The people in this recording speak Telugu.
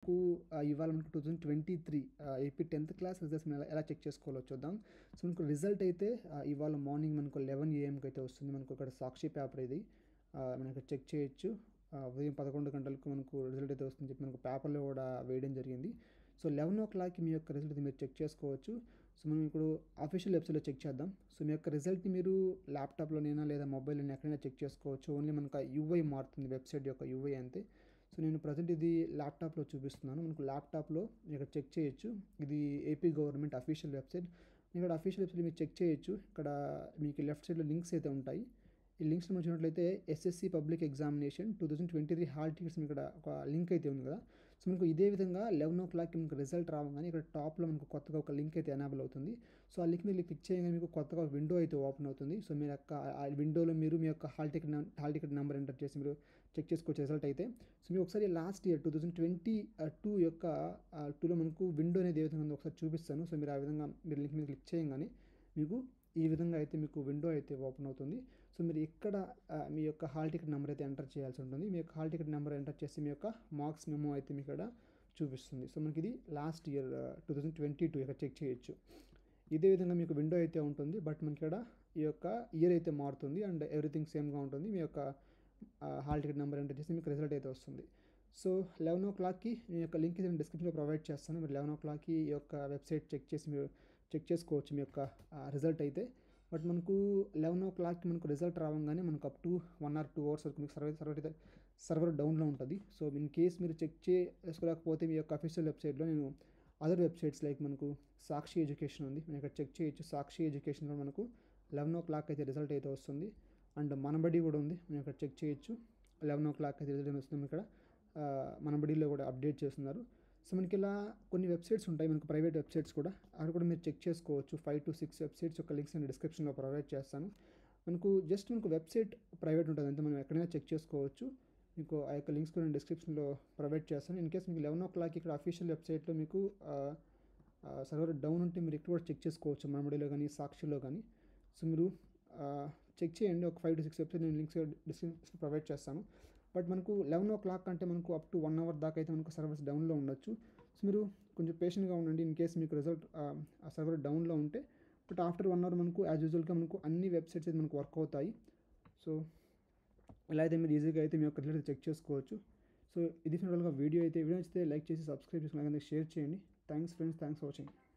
మనకు ఇవాళ మనకు 2023 ఏపీ 10th క్లాస్ రిజల్ట్స్ ఎలా చెక్ చేసుకోవాలో చూద్దాం. సో మనకు రిజల్ట్ అయితే ఇవాళ మార్నింగ్ మనకు 11 AM అయితే వస్తుంది. మనకు ఇక్కడ సాక్షి పేపర్ ఇది మనకు చెక్ చేయొచ్చు. ఉదయం 11 గంటలకు మనకు రిజల్ట్ అయితే వస్తుందని చెప్పి మనకు పేపర్లో కూడా వేయడం జరిగింది. సో 11 o'clockకి మీ యొక్క రిజల్ట్ మీరు చెక్ చేసుకోవచ్చు. సో మనం ఇప్పుడు అఫీషియల్ వెబ్సైట్లో చెక్ చేద్దాం. సో మీ యొక్క రిజల్ట్ని మీరు ల్యాప్టాప్లోనైనా లేదా మొబైల్లోనే ఎక్కడైనా చెక్ చేసుకోవచ్చు. ఓన్లీ మనకు యూఐ మారుతుంది, వెబ్సైట్ యొక్క యూఐ అంతే. సో నేను ప్రజెంట్ ఇది ల్యాప్టాప్లో చూపిస్తున్నాను. మనకు ల్యాప్టాప్లో ఇక్కడ చెక్ చేయొచ్చు. ఇది ఏపీ గవర్నమెంట్ అఫీషియల్ వెబ్సైట్. ఇక్కడ అఫీషియల్ వెబ్సైట్ మీరు చెక్ చేయొచ్చు. ఇక్కడ మీకు లెఫ్ట్ సైడ్లో లింక్స్ అయితే ఉంటాయి. ఈ లింక్స్లో మనం చూసినట్లయితే SSC public examination 2023 hall tickets ఇక్కడ ఒక లింక్ అయితే ఉంది కదా. సో మనకు ఇదే విధంగా 11 o'clockకి మనకు రిజల్ట్ రావగానే ఇక్కడ టాప్లో మనకు కొత్తగా ఒక లింక్ అయితే ఎనేబుల్ అవుతుంది. సో ఆ లింక్ మీరు క్లిక్ చేయగానే మీకు కొత్తగా విండో అయితే ఓపెన్ అవుతుంది. సో మీరు యొక్క ఆ విండోలో మీరు మీ యొక్క హాల్ టికెట్ నెంబర్ ఎంటర్ చేసి మీరు చెక్ చేసుకోవచ్చు రిజల్ట్ అయితే. సో మీరు ఒకసారి లాస్ట్ ఇయర్ 2022 యొక్క 2లో మనకు విండో అనేది ఏ విధంగా ఉందో ఒకసారి చూపిస్తాను. సో మీరు ఆ విధంగా మీరు లింక్ మీద క్లిక్ చేయగానే మీకు ఈ విధంగా అయితే మీకు విండో అయితే ఓపెన్ అవుతుంది. సో మీరు ఇక్కడ మీ యొక్క హాల్ టికెట్ నెంబర్ అయితే ఎంటర్ చేయాల్సి ఉంటుంది. మీ యొక్క హాల్ టికెట్ నెంబర్ ఎంటర్ చేసి మీ యొక్క మార్క్స్ మెమో అయితే మీకు ఇక్కడ చూపిస్తుంది. సో మనకి ఇది లాస్ట్ ఇయర్ 2022 ఇక్కడ చెక్ చేయొచ్చు. ఇదే విధంగా మీకు విండో అయితే ఉంటుంది. బట్ మనకి ఇక్కడ ఈ యొక్క ఇయర్ అయితే మారుతుంది అండ్ ఎవ్రీథింగ్ సేమ్గా ఉంటుంది. మీ యొక్క హాల్ టికెట్ నెంబర్ ఎంటర్ చేసి మీకు రిజల్ట్ అయితే వస్తుంది. సో 11 o'clockకి మీ యొక్క లింక్ నేను డిస్క్రిప్షన్లో ప్రొవైడ్ చేస్తాను. మీరు 11 o'clockకి ఈ యొక్క వెబ్సైట్ చెక్ చేసి మీరు చెక్ చేసుకోవచ్చు మీ యొక్క రిజల్ట్ అయితే. బట్ మనకు 11 o'clockకి మనకు రిజల్ట్ రావగానే మనకు అప్ టు 1 or 2 hours వరకు మీకు సర్వర్ డౌన్లో ఉంటుంది. సో ఇన్ కేస్ మీరు చెక్ చేసుకోలేకపోతే మీ యొక్క అఫీషియల్ వెబ్సైట్లో నేను అదర్ వెబ్సైట్స్ లైక్ మనకు సాక్షి ఎడ్యుకేషన్ ఉంది, మనం ఇక్కడ చెక్ చేయొచ్చు. సాక్షి ఎడ్యుకేషన్లో మనకు 11 o'clock అయితే రిజల్ట్ అయితే వస్తుంది. అండ్ మనబడి కూడా ఉంది, మనం ఇక్కడ చెక్ చేయొచ్చు. 11 o'clock అయితే రిజల్ట్ వస్తుంది. ఇక్కడ మనబడిలో కూడా అప్డేట్ చేస్తున్నారు. సో మనకి ఇలా కొన్ని వెబ్సైట్స్ ఉంటాయి, మనకు ప్రైవేట్ వెబ్సైట్స్ కూడా, అక్కడ కూడా మీరు చెక్ చేసుకోవచ్చు. 5 to 6 వెబ్సైట్స్ యొక్క లింక్స్ నేను డిస్క్రిప్షన్లో ప్రొవైడ్ చేస్తాను. మనకు వెబ్సైట్ ప్రైవేట్ ఉంటుంది అంతే, మనం ఎక్కడైనా చెక్ చేసుకోవచ్చు. మీకు ఆ యొక్క లింక్స్ కూడా నేను డిస్క్రిప్షన్లో ప్రొవైడ్ చేస్తాను. ఇన్ కేస్ మీకు 11 o'clock ఇక్కడ అఫీషియల్ వెబ్సైట్లో మీకు సర్వర్ డౌన్ ఉంటే మీరు ఇక్కడ కూడా చెక్ చేసుకోవచ్చు, మనబడిలో కానీ సాక్షిలో కానీ. సో మీరు చెక్ చేయండి. ఒక 5 to 6 వెబ్సైట్ నేను లింక్స్ డిస్క్రిప్షన్ ప్రొవైడ్ చేస్తాను. బట్ మనకు 11 o'clock అంటే మనకు అప్ టు 1 hour దాకా అయితే మనకు సర్వర్స్ డౌన్లో ఉండొచ్చు. సో మీరు కొంచెం పేషెంట్గా ఉండండి. ఇన్ కేస్ మీకు రిజల్ట్ ఆ సర్వర్ డౌన్లో ఉంటే, బట్ ఆఫ్టర్ 1 hour మనకు యాజ్ యూజువల్గా మనకు అన్ని వెబ్సైట్స్ అయితే మనకు వర్క్ అవుతాయి. సో ఇలా అయితే మీరు ఈజీగా అయితే మీ యొక్క రిజల్ట్ చెక్ చేసుకోవచ్చు. సో ఇది ఫైనల్గా వీడియో అయితే నచ్చితే లైక్ చేసి సబ్స్క్రైబ్ చేసుకుని షేర్ చేయండి. Thanks friends, thanks for watching.